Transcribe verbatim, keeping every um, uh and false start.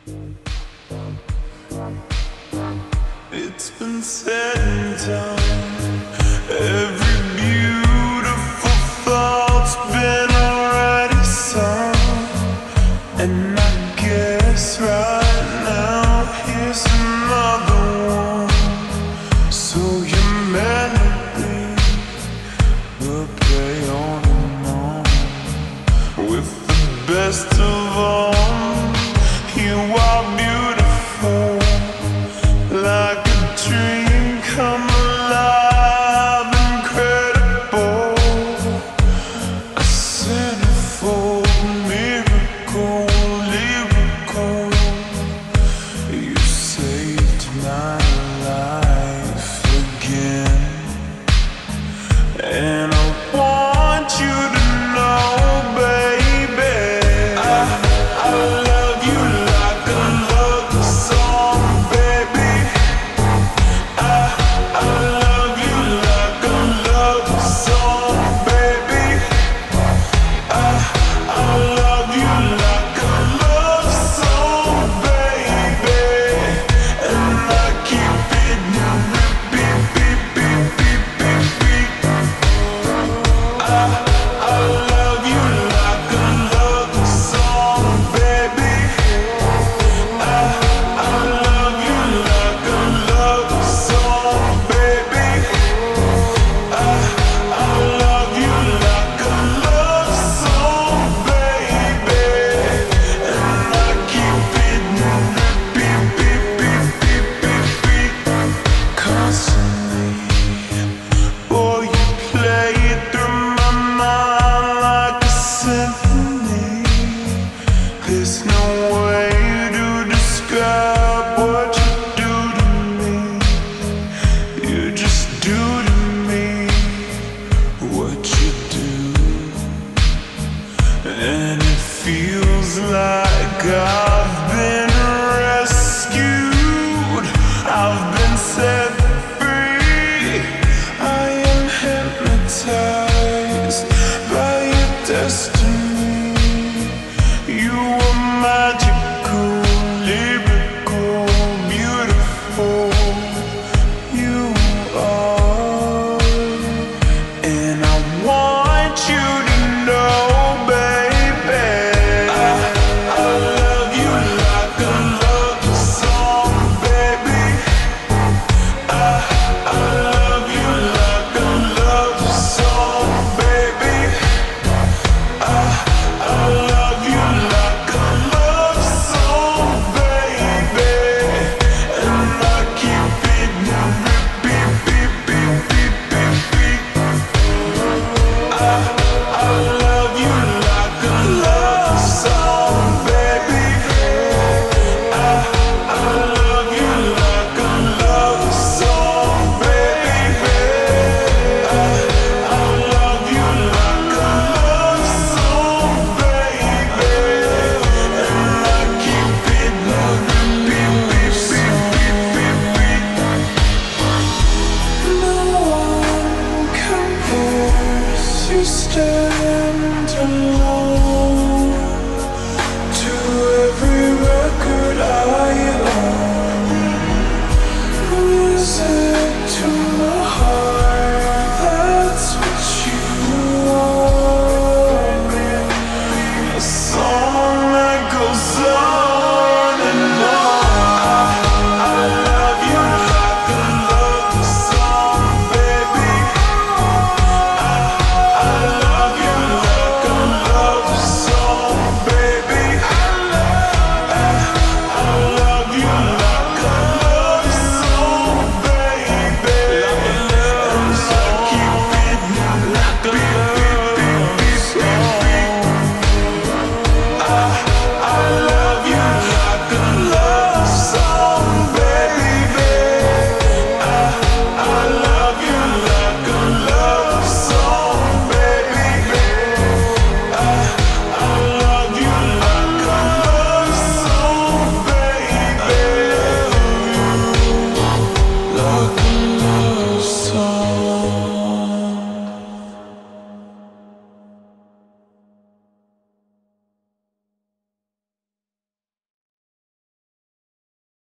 It's been said and done. Every beautiful thought's been already sung, and I guess right now here's another one. So your melody will play on and on with the best of all. You are beautiful, like a dream come alive, incredible, a centerfold miracle, lyrical. You saved my life again, and I want you to know, baby, I, I love you like a love song, baby. I, I love you like a love song, baby. I, I love you like a love song, baby. And I keep it repeat, beat, beat, beat, beat, beat. I, I love you like a love song, baby. I, I love you like a love song, baby. I, I love you like a love song, baby. And I keep it repeat, beat, beat, beat, beat, beat. Constantly, boy, you play it through my mind like a symphony. There's no way to describe what you do to me. You just do to me what you do, and it feels like I've been rescued. I've been set free. I am hypnotized by your destiny.